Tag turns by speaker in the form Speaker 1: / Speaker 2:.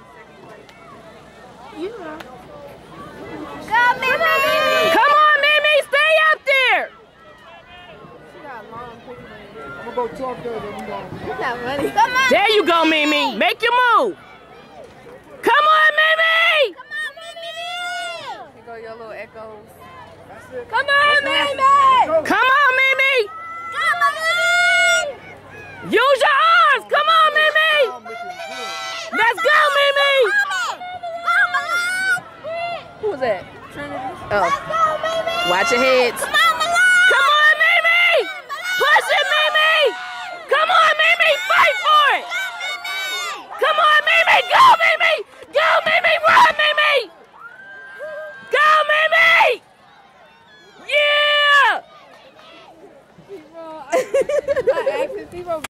Speaker 1: You know.
Speaker 2: Go, Mimi!
Speaker 3: Come on, Mimi, stay up there.
Speaker 1: She got long pictures.
Speaker 4: I'm gonna go talk to her.
Speaker 1: That's not funny.
Speaker 2: Come on!
Speaker 3: There you go, Mimi. Make your move. Come on, Mimi.
Speaker 2: Come on, Mimi!
Speaker 1: Here go your little echoes.
Speaker 4: That's it.
Speaker 2: Come on, Mimi!
Speaker 3: Come on, Mimi.
Speaker 2: Come on!
Speaker 3: Use your arms. Come on, Mimi. Let's go, Mimi. Who was that?
Speaker 1: Trinity.
Speaker 3: Oh, watch your heads.
Speaker 2: Come on, Milan!
Speaker 3: Come on, Mimi. Push it, Mimi. Come on, Mimi. Fight for it. Come on, Mimi. Go, Mimi. Go, Mimi. Run, Mimi. Go, Mimi. Yeah.
Speaker 1: I asked if people